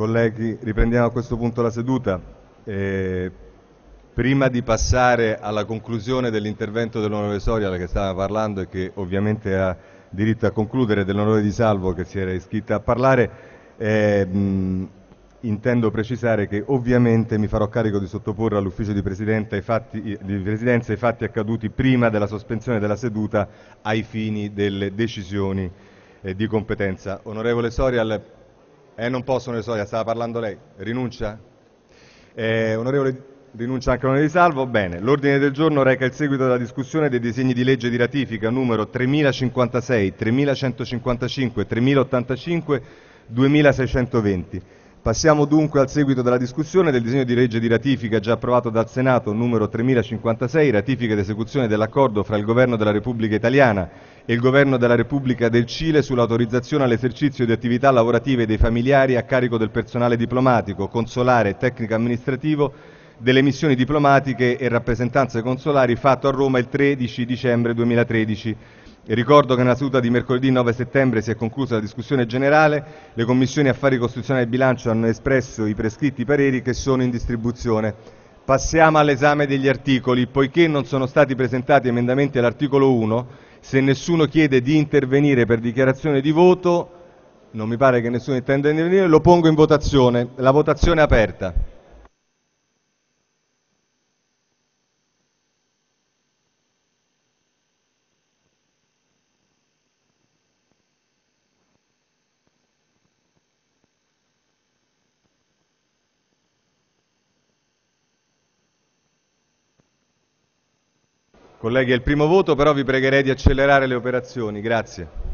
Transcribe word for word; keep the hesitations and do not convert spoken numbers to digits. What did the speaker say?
Colleghi, riprendiamo a questo punto la seduta. Eh, prima di passare alla conclusione dell'intervento dell'onorevole Soria, che stava parlando e che ovviamente ha diritto a concludere, dell'onorevole Di Salvo che si era iscritta a parlare, eh, mh, intendo precisare che ovviamente mi farò carico di sottoporre all'ufficio di, Presidente ai fatti, di Presidenza i fatti accaduti prima della sospensione della seduta ai fini delle decisioni eh, di competenza. Onorevole Soria, eh, non posso, onorevole Soria, stava parlando lei. Rinuncia? Eh, onorevole, rinuncia anche l'onorevole Di Salvo? Bene. L'ordine del giorno reca il seguito della discussione dei disegni di legge di ratifica numero tremilacinquantasei, tremilacentocinquantacinque, tremilaottantacinque, duemilaseicentoventi. Passiamo dunque al seguito della discussione del disegno di legge di ratifica già approvato dal Senato numero tremilacinquantasei, ratifica ed esecuzione dell'accordo fra il Governo della Repubblica Italiana e il Governo della Repubblica del Cile sull'autorizzazione all'esercizio di attività lavorative dei familiari a carico del personale diplomatico, consolare e tecnico amministrativo delle missioni diplomatiche e rappresentanze consolari, fatto a Roma il tredici dicembre duemilatredici. E ricordo che nella seduta di mercoledì nove settembre si è conclusa la discussione generale, le Commissioni Affari Costituzionali e Bilancio hanno espresso i prescritti pareri che sono in distribuzione. Passiamo all'esame degli articoli. Poiché non sono stati presentati emendamenti all'articolo uno, se nessuno chiede di intervenire per dichiarazione di voto, non mi pare che nessuno intenda intervenire, lo pongo in votazione. La votazione è aperta. Colleghi, è il primo voto, però vi pregherei di accelerare le operazioni. Grazie.